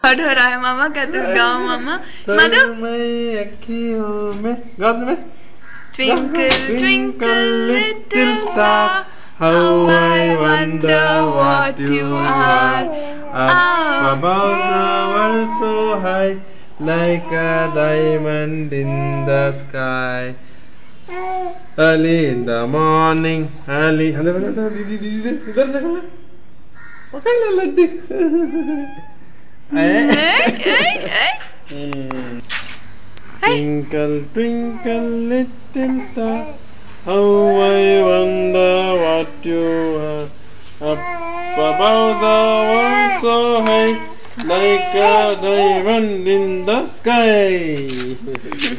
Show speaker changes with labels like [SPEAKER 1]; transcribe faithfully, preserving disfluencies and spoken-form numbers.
[SPEAKER 1] हट हो रहा है मामा का तो गाओ मामा मधु Twinkle twinkle little star, how I wonder what you are.
[SPEAKER 2] Up above the world so high, like a diamond in the sky. Early in the morning, early. इधर देखो ना, पकड़ ले Laddu. Twinkle twinkle little star, how I wonder what you are. Up above the world so high, like a diamond in the sky.